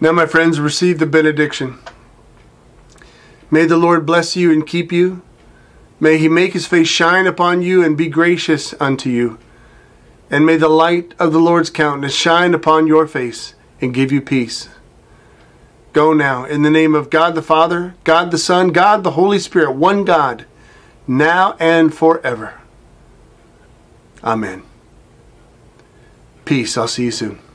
Now, my friends, receive the benediction. May the Lord bless you and keep you. May he make his face shine upon you and be gracious unto you. And may the light of the Lord's countenance shine upon your face and give you peace. Go now in the name of God the Father, God the Son, God the Holy Spirit, one God, now and forever. Amen. Peace. I'll see you soon.